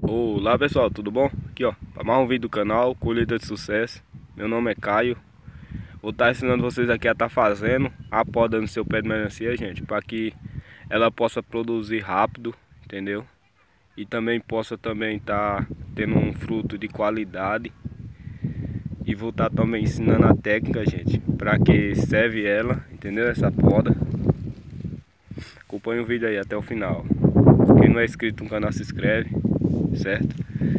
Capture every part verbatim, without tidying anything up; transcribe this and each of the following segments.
Olá pessoal, tudo bom? Aqui ó, para mais um vídeo do canal, Colheita de Sucesso. Meu nome é Caio. Vou estar ensinando vocês aqui a estar fazendo a poda no seu pé de melancia, gente, para que ela possa produzir rápido, entendeu? E também possa também estar tendo um fruto de qualidade. E vou estar também ensinando a técnica, gente, para que serve ela, entendeu? Essa poda. Acompanhe o vídeo aí até o final. Quem não é inscrito no canal, se inscreve, certo?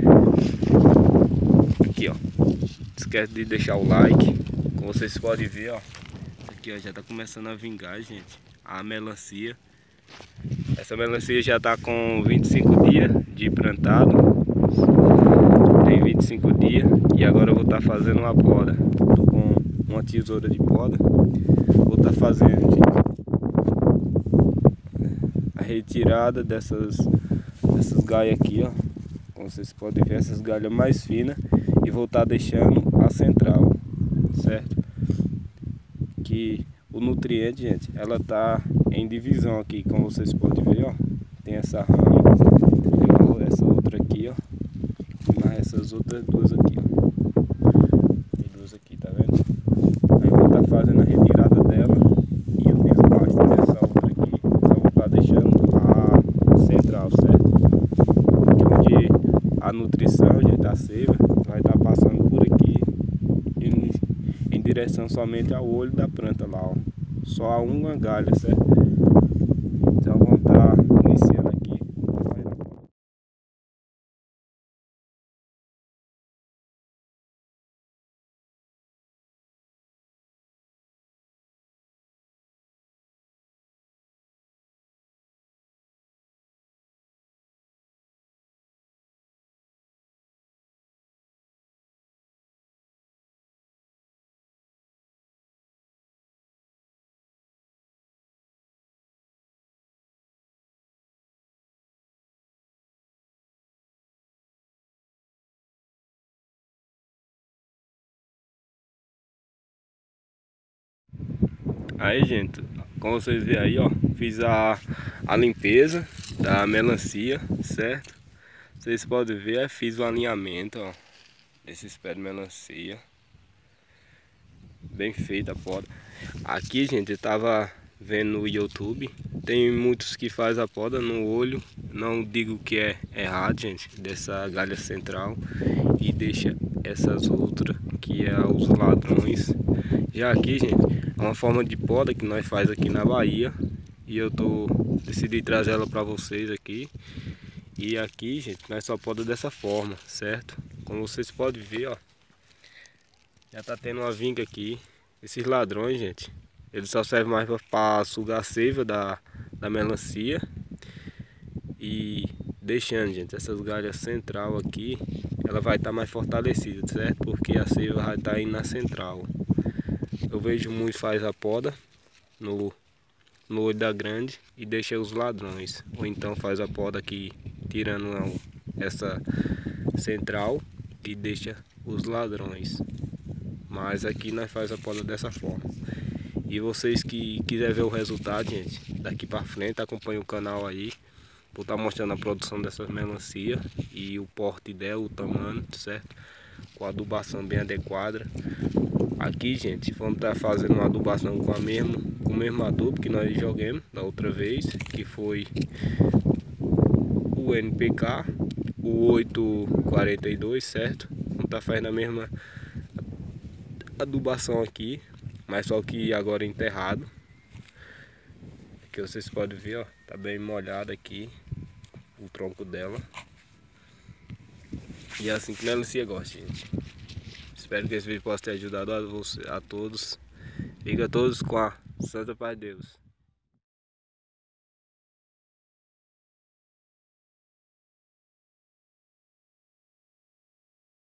Aqui ó, não esquece de deixar o like. Como vocês podem ver, ó, aqui ó, já tá começando a vingar, gente, a melancia. Essa melancia já tá com vinte e cinco dias de plantado. Tem vinte e cinco dias. E agora eu vou estar tá fazendo uma poda. Tô com uma tesoura de poda. Vou estar tá fazendo, gente, a retirada dessas, dessas galhas aqui, ó. Como vocês podem ver, essas galhas mais finas. E vou estar tá deixando a central, certo? Que o nutriente, gente, ela tá em divisão aqui, como vocês podem ver, ó. Tem essa rama, tem essa outra aqui, ó. E mais essas outras duas aqui, ó. Tem duas aqui, tá vendo? Aí eu vou estar tá fazendo a retirada dela. E eu desbasto dessa outra aqui. Só vou estar tá deixando a central, certo? Onde a nutrição, gente, a seiva vai estar tá passando por aqui em, em direção somente ao olho da planta lá, ó. Só a uma galha, certo? Então vamos estar tá iniciando aqui. Aí, gente, como vocês veem aí, ó, fiz a, a limpeza da melancia, certo? Vocês podem ver, fiz o alinhamento, ó, desses pés de melancia. Bem feita a poda. Aqui, gente, eu tava vendo no YouTube. Tem muitos que faz a poda no olho. Não digo que é errado, gente, dessa galha central. E deixa essas outras, que é os ladrões. Já aqui, gente, é uma forma de poda que nós faz aqui na Bahia. E eu tô decidi trazer ela para vocês aqui. E aqui, gente, nós só poda dessa forma, certo? Como vocês podem ver, ó, já tá tendo uma vinga aqui. Esses ladrões, gente, eles só servem mais para sugar a seiva da, da melancia. E deixando, gente, essas galhas central aqui, ela vai estar tá mais fortalecida, certo? Porque a seiva vai estar tá indo na central. Eu vejo muitos faz a poda no, no olho da grande e deixa os ladrões. Ou então faz a poda aqui, tirando essa central e deixa os ladrões. Mas aqui nós faz a poda dessa forma. E vocês que quiserem ver o resultado, gente, daqui para frente, acompanhe o canal aí. Vou estar mostrando a produção dessas melancia e o porte dela, o tamanho, certo? Com a adubação bem adequada. Aqui, gente, vamos estar fazendo uma adubação com, a mesmo, com o mesmo adubo que nós jogamos da outra vez, que foi o N P K, o oito quarenta e dois, certo? Vamos estar fazendo a mesma adubação aqui, mas só que agora enterrado. Aqui vocês podem ver, ó, tá bem molhado aqui o tronco dela. E é assim que a melancia gosta, gente. Espero que esse vídeo possa ter ajudado a, você, a todos. Fica todos com a Santa Paz de Deus.